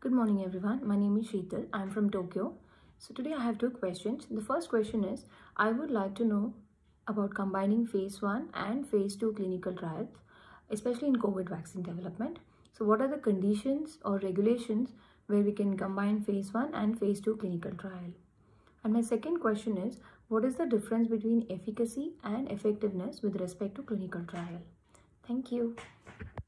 Good morning everyone. My name is Sheetal. I'm from Tokyo. So today I have two questions. The first question is, I would like to know about combining phase 1 and phase 2 clinical trials, especially in COVID vaccine development. So what are the conditions or regulations where we can combine phase 1 and phase 2 clinical trial? And my second question is, what is the difference between efficacy and effectiveness with respect to clinical trial? Thank you.